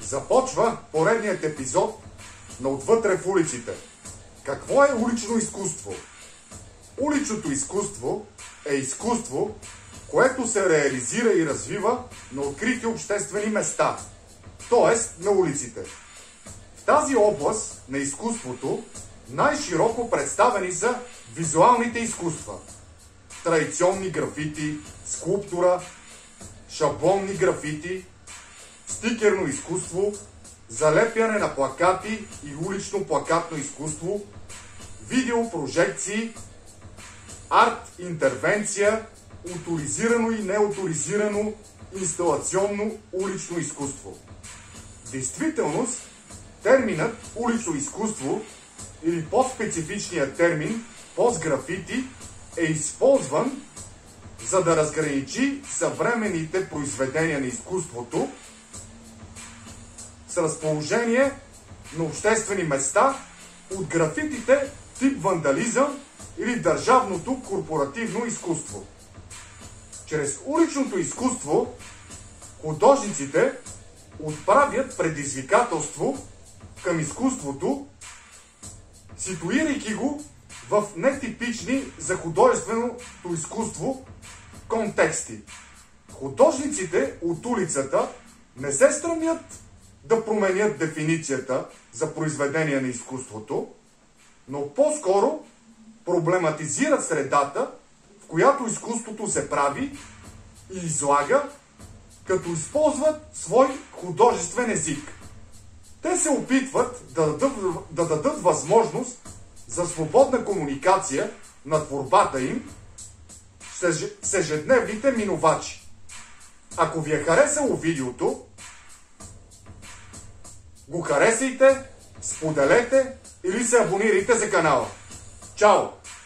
Започва поредният епизод на Отвътре в улиците. Какво е улично изкуство? Уличното изкуство е изкуство, което се реализира и развива на открити обществени места, т.е. на улиците. В тази област на изкуството най-широко представени са визуалните изкуства. Традиционни графити, скулптура, шаблонни графити, стикерно изкуство, залепяне на плакати и улично плакатно изкуство, видеопрожекции, арт-интервенция, оторизирано и неоторизирано инсталационно улично изкуство. В действителност, терминът улично изкуство или по-специфичният термин постграфити е използван за да разграничи съвременните произведения на изкуството с разположение на обществени места от графитите тип вандализъм или държавното корпоративно изкуство. Чрез уличното изкуство художниците отправят предизвикателство към изкуството, ситуирайки го в нетипични за художественото изкуство контексти. Художниците от улицата не се стремят да променят дефиницията за произведение на изкуството, но по-скоро проблематизират средата, в която изкуството се прави и излага, като използват свой художествен език. Те се опитват да дадат възможност за свободна комуникация на творбата им с ежедневните минувачи. Ако ви е харесало видеото, го харесайте, споделете или се абонирайте за канала. Чао!